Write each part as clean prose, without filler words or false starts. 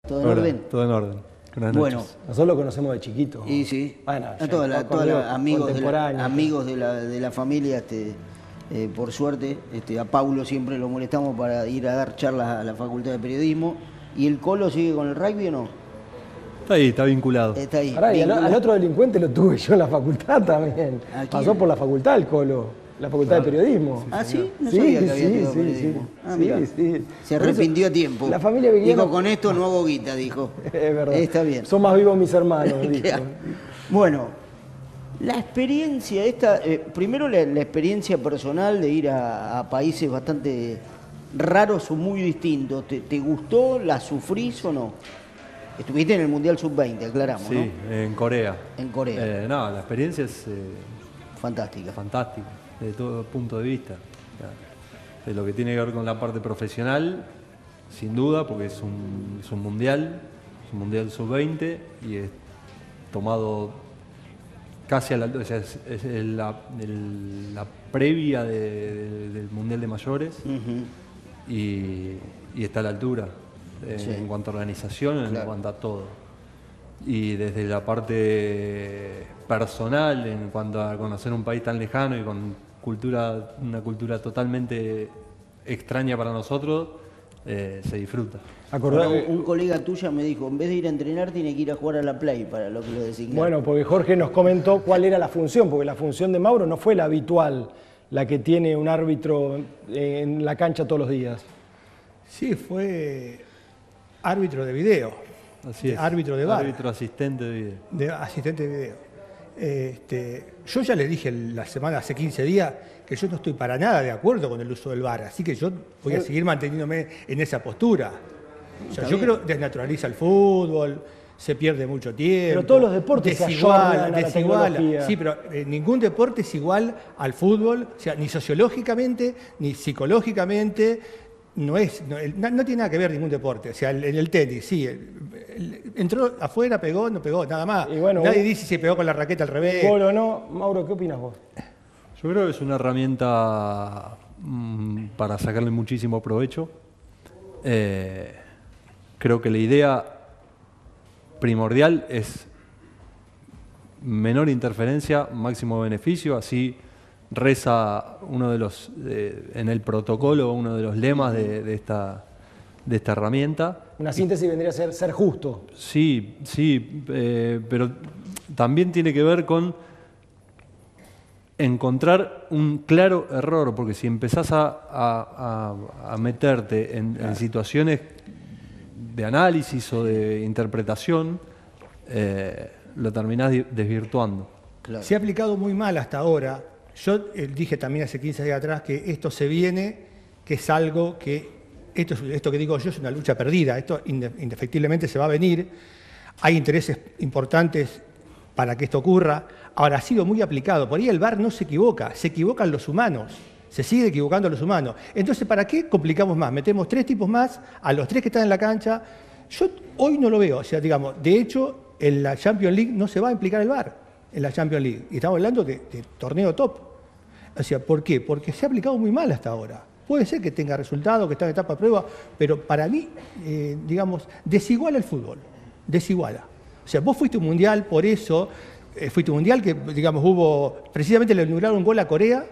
¿Todo en orden? Todo en orden. Buenas Bueno. noches. Nosotros lo conocemos de chiquito. Y sí, Bueno, a todos los amigos, contemporáneos. amigos de la familia, por suerte, a Paulo siempre lo molestamos para ir a dar charlas a la Facultad de Periodismo. ¿Y el Colo sigue con el rugby o no? Está ahí, está vinculado. Está ahí. Pará, y al otro delincuente lo tuve yo en la facultad también. ¿A quién? Pasó por la facultad el Colo, la facultad de periodismo. ¿Ah, sí? No Sí, sabía que había sí, estudiado sí, periodismo. sí. Ah, Sí, mirá. sí. Se Por eso, arrepintió a tiempo. la familia Vigliano- Dijo, con esto no hago guita, dijo. Es verdad. Está bien. Son más vivos mis hermanos, dijo. Bueno, la experiencia esta, primero la experiencia personal de ir a países bastante raros o muy distintos. ¿Te gustó? ¿La sufrís o no? Estuviste en el Mundial Sub-20, aclaramos, Sí, ¿no? en Corea. En Corea. No, la experiencia es Fantástica. fantástica, desde todo punto de vista. O sea, de lo que tiene que ver con la parte profesional, sin duda, porque es un mundial sub-20 y es tomado casi a la, o sea, es la previa del mundial de mayores y está a la altura Sí. en cuanto a organización, en Claro. cuanto a todo. Y desde la parte personal, en cuanto a conocer un país tan lejano y con una cultura totalmente extraña para nosotros, se disfruta. Acordá- Ahora, un colega tuyo me dijo, en vez de ir a entrenar, tiene que ir a jugar a la Play, para lo que lo designaron. Bueno, porque Jorge nos comentó cuál era la función, porque la función de Mauro no fue la habitual, la que tiene un árbitro en la cancha todos los días. Sí, fue árbitro de video, Así es. árbitro de VAR, Árbitro asistente de video. de asistente de video. Yo ya le dije la semana, hace 15 días, que yo no estoy para nada de acuerdo con el uso del VAR, así que yo voy a seguir manteniéndome en esa postura. O sea, yo creo que desnaturaliza el fútbol, se pierde mucho tiempo. Pero todos los deportes se ayornan a la tecnología. Sí, pero ningún deporte es igual al fútbol, o sea, ni sociológicamente, ni psicológicamente. No tiene nada que ver ningún deporte. O sea, en el tenis, sí. Entró afuera, pegó, no pegó, nada más. Y bueno, Nadie dice si se pegó con la raqueta al revés. Gol o no. Mauro, ¿qué opinas vos? Yo creo que es una herramienta para sacarle muchísimo provecho. Creo que la idea primordial es menor interferencia, máximo beneficio, así reza uno de los, en el protocolo, uno de los lemas de esta herramienta. Una síntesis vendría a ser justo. Sí, sí, pero también tiene que ver con encontrar un claro error, porque si empezás a meterte en situaciones de análisis o de interpretación, lo terminás desvirtuando. Claro. Se ha aplicado muy mal hasta ahora. Yo dije también hace 15 días atrás que esto se viene, que es algo que, esto que digo yo es una lucha perdida, esto indefectiblemente se va a venir, hay intereses importantes para que esto ocurra. Ahora, ha sido muy aplicado, por ahí el VAR no se equivoca, se equivocan los humanos, se sigue equivocando los humanos. Entonces, ¿para qué complicamos más? Metemos 3 tipos más, a los 3 que están en la cancha. Yo hoy no lo veo, o sea, digamos, de hecho, en la Champions League no se va a implicar el VAR, en la Champions League. Y estamos hablando de torneo top. O sea, ¿por qué? Porque se ha aplicado muy mal hasta ahora. Puede ser que tenga resultados, que está en etapa de prueba, pero para mí, digamos, desiguala el fútbol, desiguala. O sea, vos fuiste un mundial, por eso, fuiste un mundial que, digamos, precisamente le anularon un gol a Corea,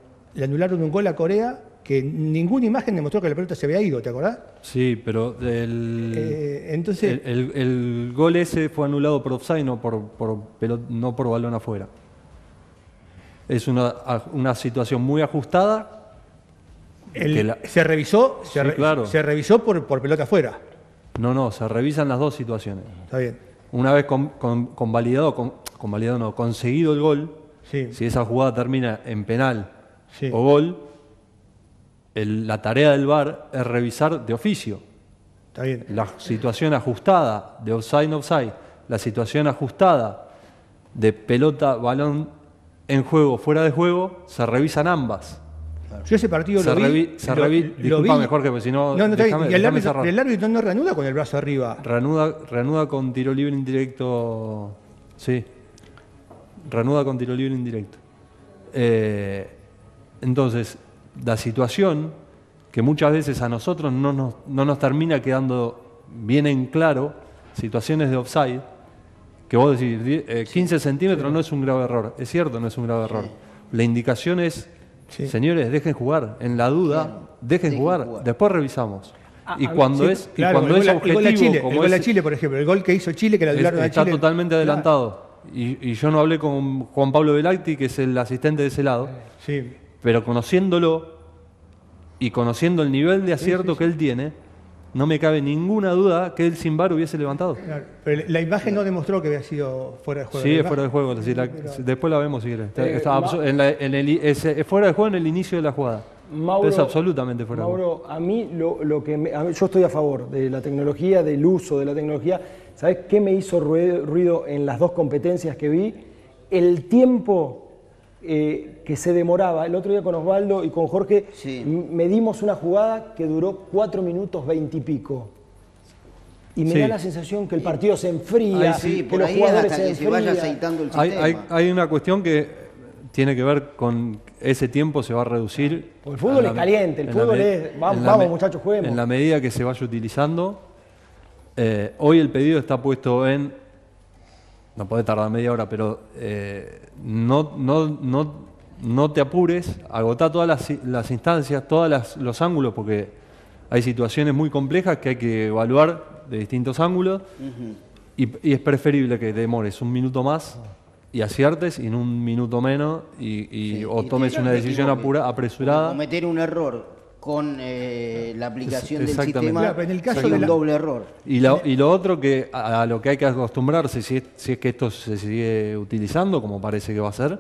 que ninguna imagen demostró que la pelota se había ido, ¿te acordás? Sí, pero Entonces, el gol ese fue anulado por offside, no por balón afuera. Es una situación muy ajustada. se revisó, Sí, claro. se revisó por pelota afuera. No, se revisan las dos situaciones. Está bien. Una vez conseguido el gol, Sí. si esa jugada termina en penal Sí. o gol, la tarea del VAR es revisar de oficio. Está bien. La situación ajustada de offside, la situación ajustada de pelota, balón en juego, fuera de juego, se revisan ambas. Yo ese partido lo vi. Disculpame, Jorge, porque si no, No, está bien. déjame Y el cerrar. árbitro no reanuda con el brazo arriba. Reanuda con tiro libre indirecto. Sí. Reanuda con tiro libre indirecto. Entonces, la situación que muchas veces a nosotros no nos termina quedando vienen claro situaciones de offside que vos decís, 15 centímetros no es un grave error. Es cierto, no es un grave error. La indicación es, señores, dejen jugar. En la duda, dejen jugar. Después revisamos. Y cuando es objetivo, el gol a Chile, por ejemplo, el gol que hizo Chile, que la anularon a Chile. Está totalmente adelantado. Y yo no hablé con Juan Pablo Velacti, que es el asistente de ese lado, pero conociéndolo y conociendo el nivel de acierto que él tiene, no me cabe ninguna duda que él sin VAR hubiese levantado. Claro, pero la imagen no demostró que había sido fuera de juego. Sí, es fuera de juego. Después la vemos si querés. Es fuera de juego en el inicio de la jugada. Mauro, es absolutamente fuera de juego. Mauro, a mí yo estoy a favor de la tecnología, del uso de la tecnología. ¿Sabés qué me hizo ruido en las dos competencias que vi? El tiempo que se demoraba. El otro día con Osvaldo y con Jorge medimos una jugada que duró 4 minutos 20 y pico. Y me da la sensación que el partido se enfría, que los jugadores se vaya aceitando el sistema. Hay una cuestión que tiene que ver con ese tiempo se va a reducir. Porque el fútbol es caliente, el fútbol es... Vamos muchachos, juguemos. En la medida que se vaya utilizando, hoy el pedido está puesto en... No puede tardar media hora, pero no te apures, agotá todas las instancias, todos los ángulos, porque hay situaciones muy complejas que hay que evaluar de distintos ángulos, y es preferible que demores un minuto más y aciertes y en un minuto menos o tomes una decisión apresurada. Cometer un error con la aplicación del sistema, claro, en el caso sería un doble error. Y lo otro que a lo que hay que acostumbrarse, si es que esto se sigue utilizando, como parece que va a ser,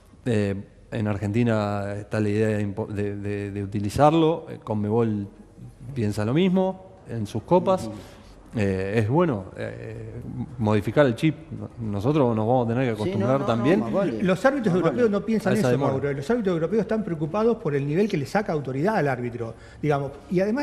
en Argentina está la idea de utilizarlo, Conmebol piensa lo mismo en sus copas. Es bueno modificar el chip. Nosotros nos vamos a tener que acostumbrar también. Los árbitros europeos no piensan eso, Mauro. Los árbitros europeos están preocupados por el nivel que le saca autoridad al árbitro, digamos. Y además...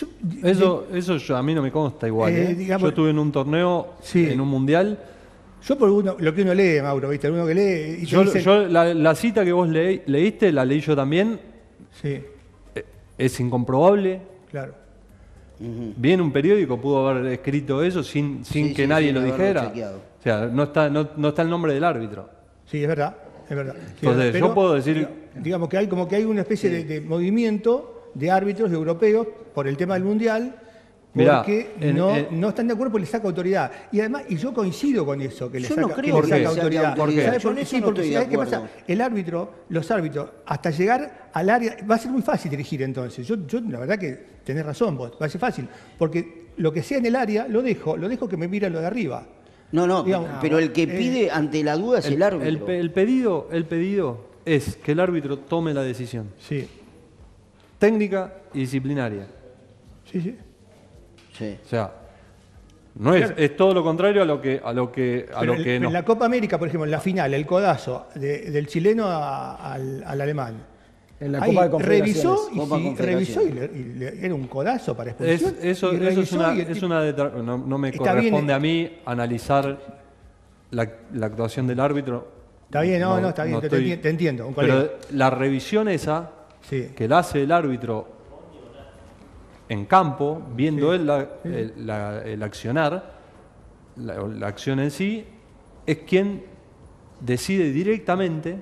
Eso a mí no me consta igual. Yo estuve en un torneo, en un mundial. Yo por lo que uno lee, Mauro, ¿viste? Uno que lee... Y la cita que vos leíste, la leí yo también. Sí. Es incomprobable. Claro. Bien, un periódico pudo haber escrito eso sin que nadie lo dijera. O sea, no está el nombre del árbitro. Sí, es verdad. Entonces, yo puedo decir... Digamos que hay una especie de movimiento de árbitros europeos por el tema del Mundial, porque no están de acuerdo porque le saca autoridad. Y además, yo coincido con eso, que le saca autoridad. ¿Por qué? Porque ¿sabes qué pasa? Los árbitros, hasta llegar al área, va a ser muy fácil dirigir entonces. Yo la verdad que tenés razón vos, va a ser fácil. Porque lo que sea en el área, lo dejo que me mire lo de arriba. Digamos, pero el que pide ante la duda es el árbitro. El pedido es que el árbitro tome la decisión. Sí. Técnica y disciplinaria. Sí. O sea, no es todo lo contrario a lo que en la Copa América, por ejemplo, en la final, el codazo del chileno al alemán. En la Copa de Confederaciones. Revisó y era un codazo para expulsión. No me corresponde a mí analizar la actuación del árbitro. Está bien, está bien, te entiendo. Pero la revisión esa que la hace el árbitro en campo, viendo él el accionar, la acción en sí, es quien decide directamente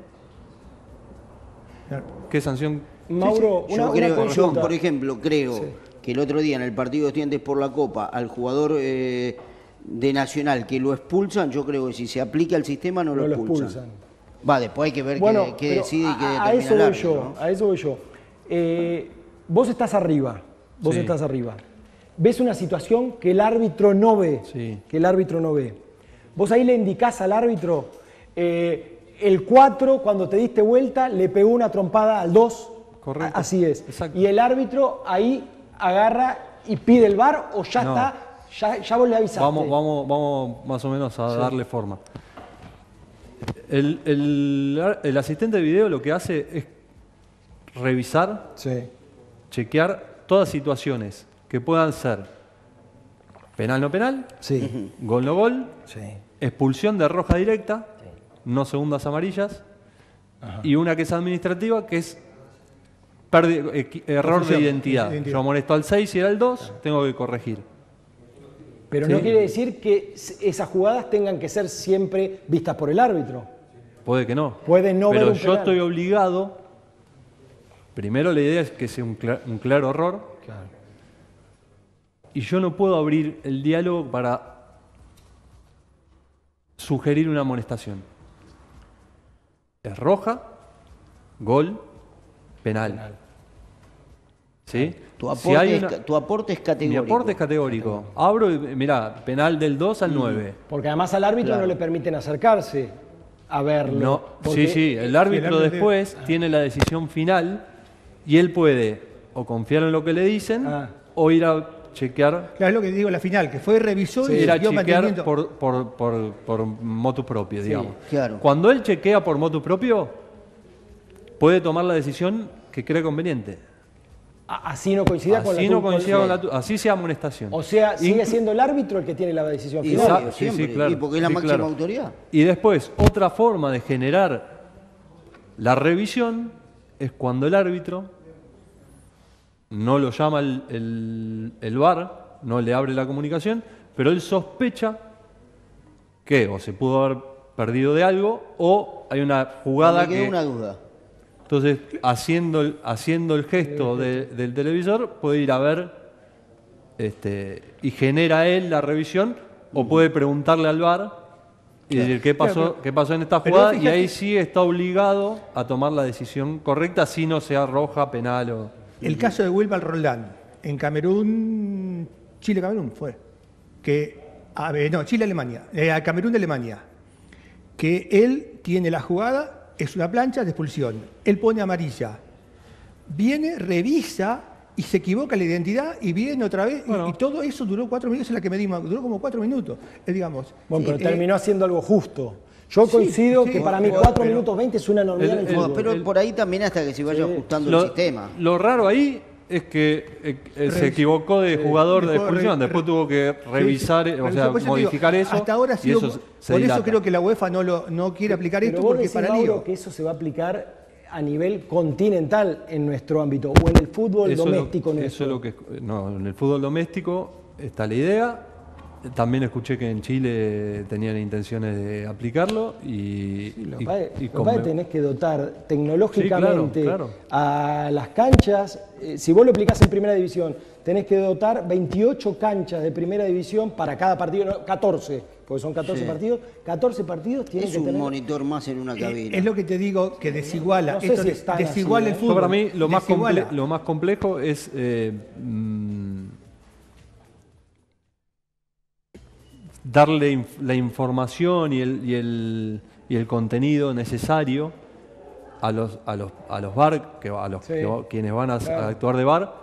qué sanción. Mauro, yo, por ejemplo, creo que el otro día en el partido de Estudiantes por la Copa, al jugador de Nacional que lo expulsan, yo creo que si se aplica el sistema no lo expulsan. Después hay que ver qué decide y qué determina el árbitro, ¿no? A eso voy yo. Vos estás arriba. Ves una situación que el árbitro no ve. Vos ahí le indicás al árbitro, el 4, cuando te diste vuelta, le pegó una trompada al 2. Correcto. Así es. Exacto. Y el árbitro ahí agarra y pide el VAR o ya está, ya vos le avisaste. Vamos más o menos a darle forma. El asistente de video lo que hace es revisar, chequear todas situaciones que puedan ser penal no penal, gol no gol, expulsión de roja directa, no segundas amarillas, y una que es administrativa, que es error de identidad. Yo amonesto al 6 y era el 2, tengo que corregir. Pero Sí. no quiere decir que esas jugadas tengan que ser siempre vistas por el árbitro. Puede que no. Puede no Pero ver un yo penal. estoy obligado. Primero la idea es que sea un claro error. Claro. Y yo no puedo abrir el diálogo para sugerir una amonestación. Es roja, gol, penal. ¿Sí? Tu Si hay una- tu aporte es categórico. Mi aporte es categórico. Abro y mirá, penal del 2 al 9. Porque además al árbitro Claro. no le permiten acercarse a verlo. No, Porque- sí, el árbitro árbitro- después tiene la decisión final y él puede o confiar en lo que le dicen o ir a chequear, Claro, es lo que digo en la final, que fue revisó y ir a siguió chequear manteniendo. por motu propio, digamos. claro. Cuando él chequea por motu propio, puede tomar la decisión que cree conveniente. Así no coincida con la Así no tuya. coincida con la así sea amonestación. O sea, sigue Inclu- siendo el árbitro el que tiene la decisión Y final. obvio, Sí, siempre. sí, claro. Y porque es la Sí, máxima claro. autoridad. Y después, otra forma de generar la revisión es cuando el árbitro no lo llama el VAR, no le abre la comunicación, pero él sospecha que o se pudo haber perdido de algo o hay una jugada Me queda que... una duda. Entonces, haciendo el gesto del televisor, puede ir a ver y genera él la revisión o puede preguntarle al VAR y decir qué pasó en esta pero jugada y fíjate- ahí sí está obligado a tomar la decisión correcta, si no sea roja, penal o... El caso de Wilmar Roldán, en Camerún, Chile-Camerún fue, no, Chile-Alemania, Camerún de Alemania, que él tiene la jugada, es una plancha de expulsión, él pone amarilla, viene, revisa y se equivoca la identidad y viene otra vez, y todo eso duró 4 minutos, es la que medimos, duró como 4 minutos, digamos. Bueno, pero Sí, terminó haciendo algo justo. Yo coincido sí, que para mí pero- 4 minutos 20 es una enormidad en el No, fútbol. pero por ahí también hasta que se vaya ajustando el sistema. Lo raro ahí es que se equivocó de jugador de Mejor expulsión, después tuvo que revisar, Sí, o pero sea, por eso te modificar digo, eso, hasta ahora ha y sido, eso se por dilata. eso creo que la UEFA no quiere aplicar Pero esto vos porque decís, para Mauro, lío. que eso se va a aplicar a nivel continental en nuestro ámbito o en el fútbol Eso doméstico es lo, nuestro. eso es lo que no, en el fútbol doméstico está la idea. También escuché que en Chile tenían intenciones de aplicarlo y Lo y- que pasa y es que tenés que dotar tecnológicamente Sí, claro. a las canchas. Si vos lo aplicás en primera división, tenés que dotar 28 canchas de primera división para cada partido, no, 14, porque son 14 Sí. partidos. 14 partidos tienen Es que un tener... monitor más en una cabina. Es lo que te digo, que desiguala. No sé esto si es tan desiguala así, el ¿eh? fútbol. Para mí lo más, desiguala. lo más complejo es darle la información y el contenido necesario a los VAR, Sí, quienes van a claro. actuar de VAR.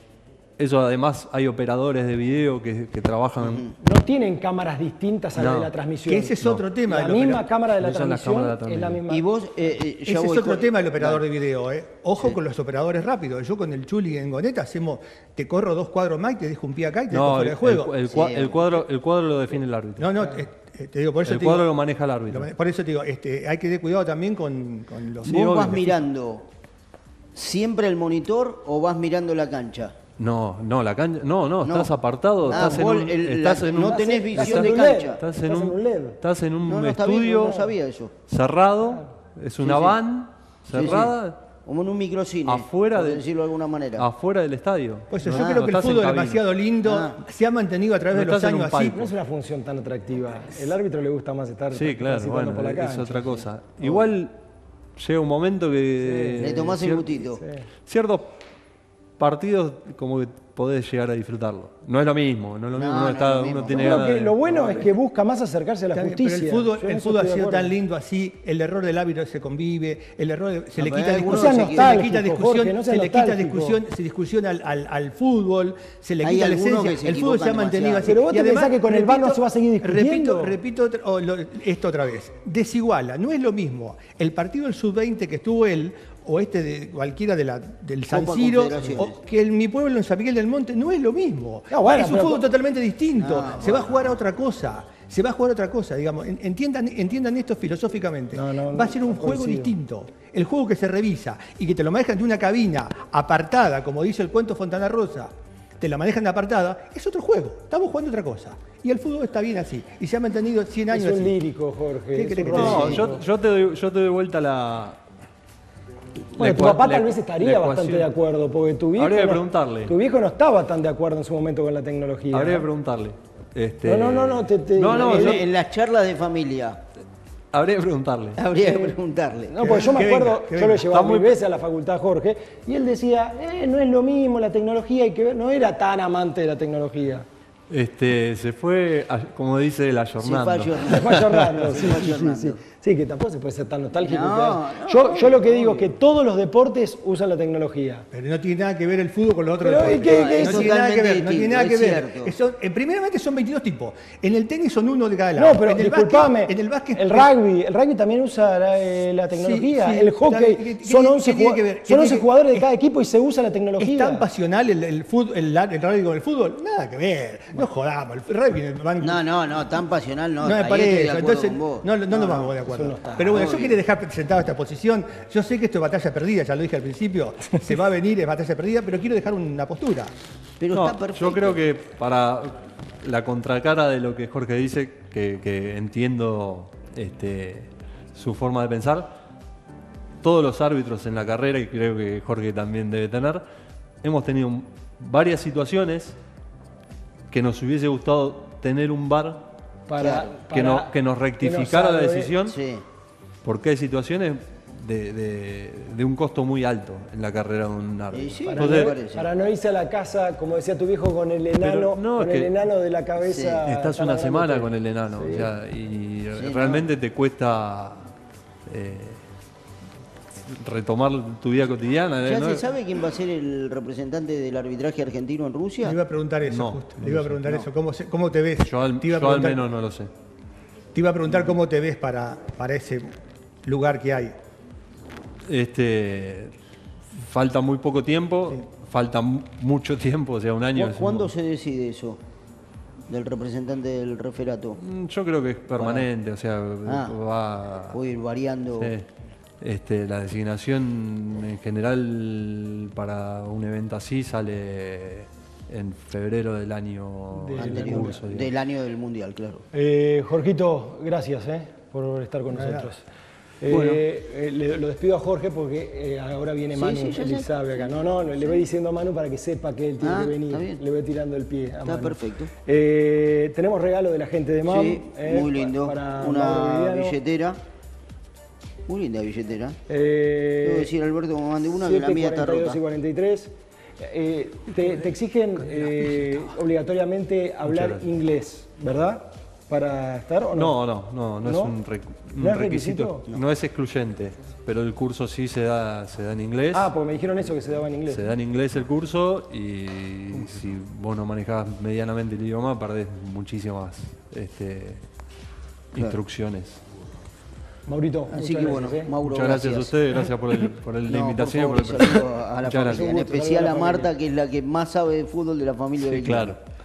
Eso además hay operadores de video que trabajan. No tienen cámaras distintas a la No. de la transmisión. Que ese es otro tema. La del misma operador. cámara de la Usan las transmisión cámaras de la es la misma. Y vos, Ese ya es voy otro con- tema del operador Dale. de video. Ojo con los operadores rápidos. Yo con el Chuli en Goneta te corro 2 cuadros más y te dejo un pie acá y te dejo No, fuera de juego. el cuadro lo define el árbitro. No, te digo, por eso El te cuadro digo, lo maneja el árbitro. por eso te digo, hay que tener cuidado también con los... Sí, ¿Vos obvio. vas mirando siempre el monitor o vas mirando la cancha? No, la cancha. No, estás apartado. Ah, Estás en vos un, el- estás la- en un- no tenés Estás visión en de un LED. cancha. Estás Estás en un LED. Estás en un No, está bien, estudio no sabía eso. cerrado, es una Sí, sí. van Sí, cerrada Como en un microcine, Afuera por de- decirlo de alguna manera. afuera del estadio. Pues yo No, creo no que el estás en fútbol es cabina. demasiado lindo, Ah. se ha mantenido a través No de los estás en años un así. palco. No es una función tan atractiva. El árbitro le gusta más estar Sí, claro, transitando bueno, por la es cancha. otra cosa. Igual llega un momento que Le tomás el gustito. ciertos partidos como que podés llegar a disfrutarlo. No es lo mismo, no es lo mismo. No, Uno, no está- es lo uno mismo. tiene Yo creo ganas que de- lo bueno es que busca más acercarse a la Está bien, justicia. pero el Yo fútbol en ha eso estoy de sido tan acuerdo. lindo así, el error del árbitro se convive, el error se le pero quita hay discusión, algunos que se quita discusión, no se seas le quita nostálgico. discusión al fútbol, se le Hay quita la algunos esencia, que se el fútbol se ha equivocan mantenido así. demasiado. Pero vos te pensás que con el VAR no se va a seguir discutiendo. Repito esto otra vez, desiguala, no es lo mismo el partido del sub-20 que estuvo él, o este de cualquiera del San Copa Siro, Confederaciones. o que en mi pueblo en San Miguel del Monte, no es lo mismo. No, bueno, es un pero- fútbol totalmente distinto. No, Se va a jugar a otra cosa. Se va a jugar a otra cosa, digamos. Entiendan esto filosóficamente. No, va a ser un no juego coincido. distinto. El juego que se revisa y que te lo manejan de una cabina apartada, como dice el cuento Fontana Rosa, te la manejan apartada, es otro juego. Estamos jugando otra cosa. Y el fútbol está bien así. Y se ha mantenido 100 años Es un así. lírico, Jorge. ¿Qué es querés un que te diga? No, romántico. yo te doy vuelta la. Bueno, tu papá tal vez estaría bastante de acuerdo, porque tu viejo, Habría que preguntarle. Tu viejo no estaba tan de acuerdo en su momento con la tecnología. Habría que preguntarle. No, No, no, En las charlas de familia habría que preguntarle. habría que preguntarle. No, porque yo me Que acuerdo, venga, que yo lo venga. he llevado Está mil muy- veces a la facultad, Jorge, y él decía, no es lo mismo la tecnología, hay que ver, no era tan amante de la tecnología. Se fue, como dice, la Se fue jornada. ayornando. Se fue ayornando, Se sí, fue sí, sí, ayornando. sí. Sí, que tampoco se puede ser tan nostálgico. No, yo lo que digo es que todos los deportes usan la tecnología. Pero no tiene nada que ver el fútbol con los otros Pero, deportes. ¿qué es no tiene nada que ver, no totalmente tiene nada que distinto, ver. es cierto. Primeramente son 22 tipos. En el tenis son uno de cada lado. No, pero en el disculpame, básquet, en el básquet, el rugby también usa la tecnología, sí, el hockey, ¿qué son tiene 11, que ver? ¿Qué son 11 tiene que- jugadores de cada equipo y se usa la tecnología. ¿Es tan pasional el fútbol, el rugby con el fútbol? Nada que ver. No jodamos. El rugby van- No, tan pasional no. No me ahí estoy de parece, acuerdo entonces con vos. no nos vamos de acuerdo. eso no está. Pero bueno, yo Obvio. quería dejar presentado esta posición. Yo sé que esto es batalla perdida, ya lo dije al principio, se va a venir, es batalla perdida, pero quiero dejar una postura. Pero No, está perfecto. yo creo que para la contracara de lo que Jorge dice, que entiendo su forma de pensar, todos los árbitros en la carrera, y creo que Jorge también debe tener, hemos tenido varias situaciones que nos hubiese gustado tener un VAR que nos rectificara la decisión, Sí. porque hay situaciones de un costo muy alto en la carrera de un árbitro. Y sí, Para, me no, parece. para no irse a la casa, como decía tu viejo, con el enano, no, con es el que enano de la cabeza. Estás tan una grandote. semana con el enano, Sí. o sea, y Sí, realmente te cuesta retomar tu vida cotidiana. ¿Ya ¿no? se sabe quién va a ser el representante del arbitraje argentino en Rusia? Le iba a preguntar eso, No, justo. no Le iba a lo sé. preguntar eso. ¿Cómo te ves? Yo al, Te iba a yo al preguntar- menos no lo sé. Te iba a preguntar cómo te ves para ese lugar que hay. Falta muy poco tiempo, falta mucho tiempo, o sea, un año. ¿Cuándo se decide eso? Del representante del referato. Yo creo que es permanente, o sea, va... Puede ir variando. Sí. La designación en general para un evento así sale en febrero del año en Anterior, curso, digamos. del año del mundial, claro. Jorgito, gracias por estar con nosotros. Lo despido a Jorge porque ahora viene Sí, Manu sí, ya sé. Elizabeth acá. No, le voy diciendo a Manu para que sepa que él tiene que venir. está bien. Le voy tirando el pie a Está Manu. perfecto. Tenemos regalo de la gente de MAM. Sí, muy lindo. Para Mauro Una Viviano. billetera. Muy linda billetera. Eh, Debo decir, Alberto, como mande una, que la mía está 7:42 rota. y 43. Te exigen obligatoriamente hablar gracias. inglés, ¿verdad? ¿Para estar o no? No ¿No? es un ¿No es requisito. requisito? No es excluyente, pero el curso sí se da en inglés. Ah, porque me dijeron eso, que se daba en inglés. Se da en inglés el curso y si vos no manejás medianamente el idioma, perdés muchísimas instrucciones. Maurito, Así muchas que bueno, gracias, Mauro, Muchas gracias a ustedes, gracias por la No, invitación. por favor, por el saludo a la Muchas familia, gracias. en Un gusto, especial saludo a a la Marta, familia. que es la que más sabe de fútbol de la familia. Sí, Belgrano. claro.